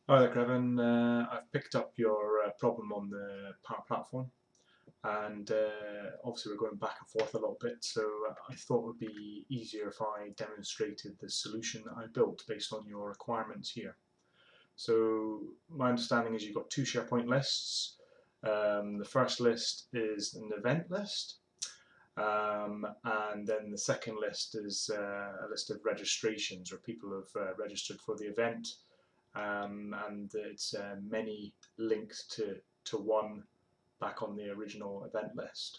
Hi there, Kevin. I've picked up your problem on the Power Platform, and obviously we're going back and forth a little bit, so I thought it would be easier if I demonstrated the solution that I built based on your requirements here. So my understanding is you've got two SharePoint lists. The first list is an event list, and then the second list is a list of registrations, where people have registered for the event, and it's many linked to one back on the original event list.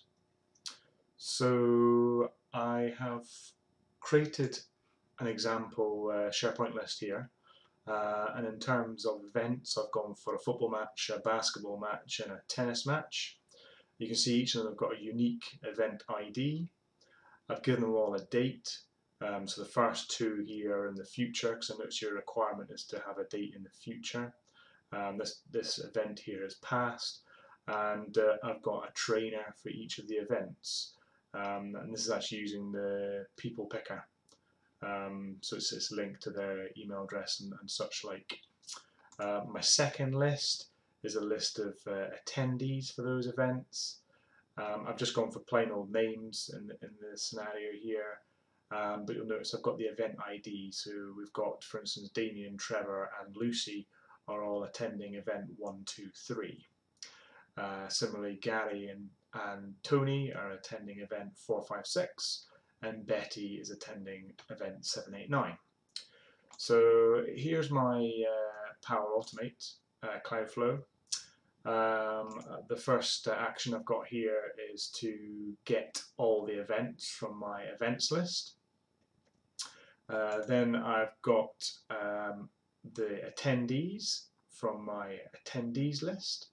So I have created an example SharePoint list here, and in terms of events, I've gone for a football match, a basketball match, and a tennis match. You can see each of them have got a unique event ID. I've given them all a date. So the first two here are in the future, because I notice your requirement is to have a date in the future. This event here is past, and I've got a trainer for each of the events. And this is actually using the people picker. So it's linked to their email address and such like. My second list is a list of attendees for those events. I've just gone for plain old names in the scenario here, but you'll notice I've got the event ID. So we've got, for instance, Damien, Trevor, and Lucy are all attending event 1, 2, 3. Similarly, Gary and Tony are attending event 4, 5, 6, and Betty is attending event 7, 8, 9. So here's my Power Automate Cloudflow. The first action I've got here is to get all the events from my events list. Then I've got the attendees from my attendees list.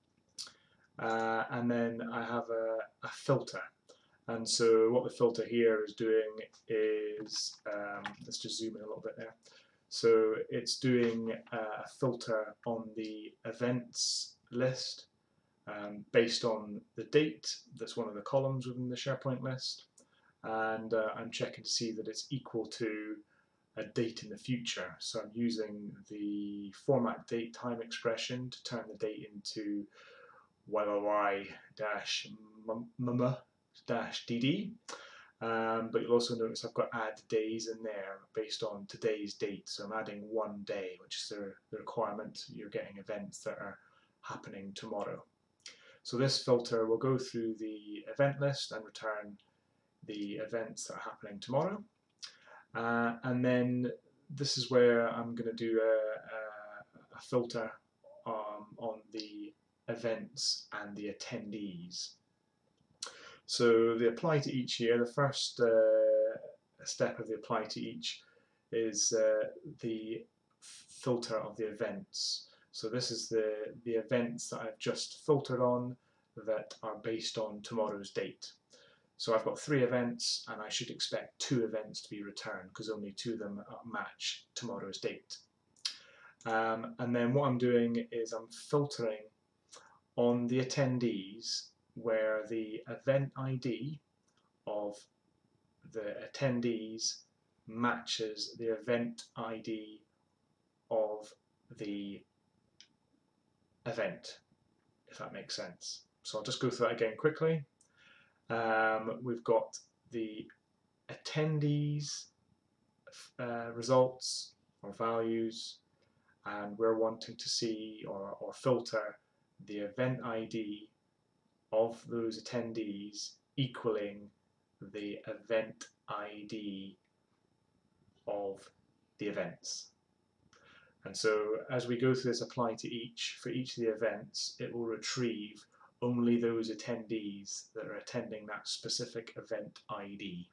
And then I have a filter. And so what the filter here is doing is, let's just zoom in a little bit there. So it's doing a filter on the events list based on the date that's one of the columns within the SharePoint list, and I'm checking to see that it's equal to a date in the future. So I'm using the format date time expression to turn the date into YYY-MM-DD. But you'll also notice I've got add days in there based on today's date. So I'm adding one day, which is the requirement. You're getting events that are happening tomorrow. So this filter will go through the event list and return the events that are happening tomorrow. And then this is where I'm going to do a filter on the events and the attendees. So the apply to each here, the first step of the apply to each is the filter of the events. So this is the events that I've just filtered on that are based on tomorrow's date. So I've got 3 events, and I should expect 2 events to be returned because only 2 of them match tomorrow's date. And then what I'm doing is I'm filtering on the attendees where the event ID of the attendees matches the event ID of the event, if that makes sense. So I'll just go through that again quickly. We've got the attendees results or values, and we're wanting to see or filter the event ID of those attendees equaling the event ID of the events. And so as we go through this apply to each, for each of the events, it will retrieve only those attendees that are attending that specific event ID.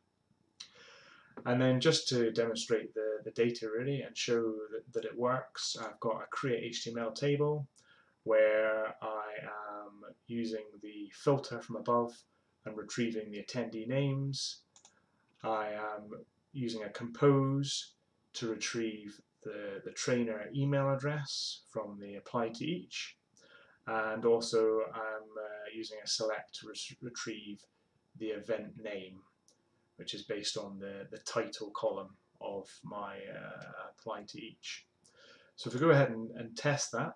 And then just to demonstrate the data really and show that it works, I've got a create HTML table where I am using the filter from above and retrieving the attendee names. I am using a compose to retrieve the trainer email address from the apply to each, and also I'm using a select to retrieve the event name, which is based on the title column of my apply to each. So if we go ahead and test that,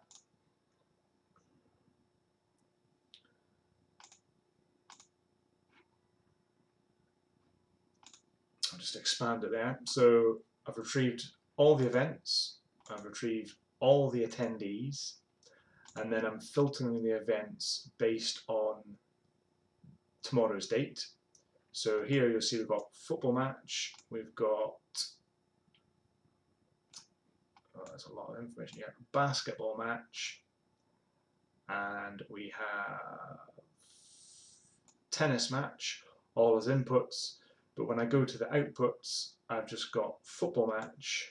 I'll just expand it there. So I've retrieved all the events, I've retrieved all the attendees, and then I'm filtering the events based on tomorrow's date. So here you'll see we've got football match, we've got, there's a lot of information here, basketball match, and we have tennis match, all as inputs. But when I go to the outputs, I've just got football match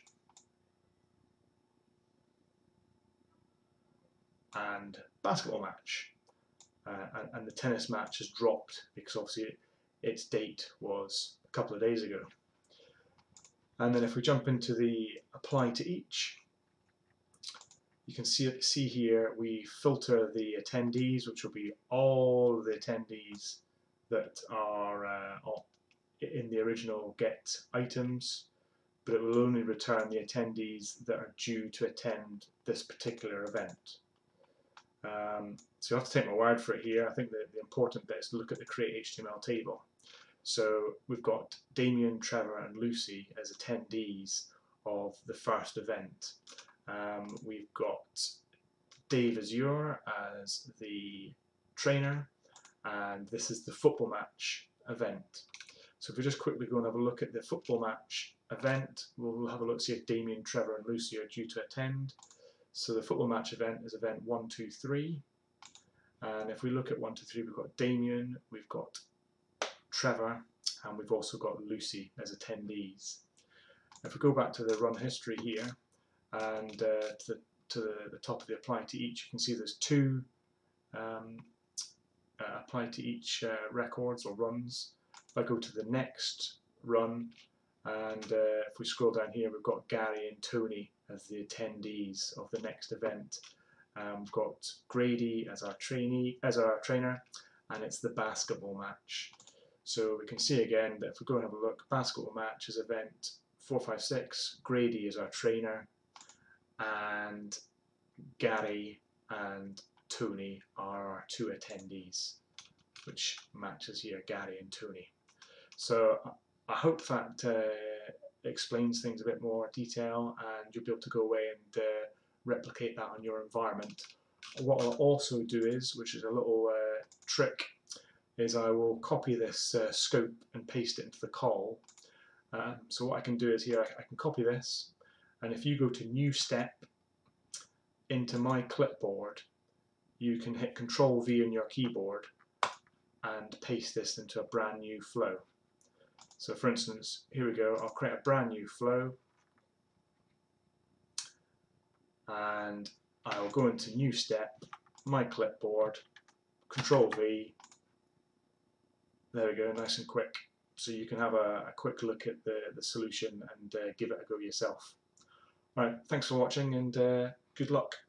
and basketball match. And the tennis match has dropped because obviously its date was a couple of days ago. And then if we jump into the apply to each, you can see here we filter the attendees, which will be all the attendees that are in the original get items, but it will only return the attendees that are due to attend this particular event. So you have to take my word for it here. I think that the important bit is to look at the create HTML table. So we've got Damien, Trevor and Lucy as attendees of the first event. We've got Dave Azure as the trainer, and this is the football match event. So if we just quickly go and have a look at the football match event, we'll have a look, see if Damien, Trevor and Lucy are due to attend. So the football match event is event 1, 2, 3. And if we look at 1, 2, 3, we've got Damien, we've got Trevor, and we've also got Lucy as attendees. If we go back to the run history here, and to the top of the apply to each, you can see there's two apply to each records or runs. If I go to the next run, and if we scroll down here, we've got Gary and Tony as the attendees of the next event. We've got Grady as our trainer, and it's the basketball match. So we can see again that if we go and have a look, basketball match is event 456, Grady is our trainer, and Gary and Tony are our two attendees, which matches here, Gary and Tony. So I hope that explains things a bit more detail, and you'll be able to go away and replicate that on your environment. What I'll also do is, which is a little trick, is I will copy this scope and paste it into the call. So what I can do is here, I can copy this, and if you go to New Step into my clipboard, you can hit Control V on your keyboard and paste this into a brand new flow. So for instance, here we go, I'll create a brand new flow, and I'll go into New Step, my clipboard, Control V, there we go, nice and quick. So you can have a quick look at the solution and give it a go yourself. Alright, thanks for watching, and good luck.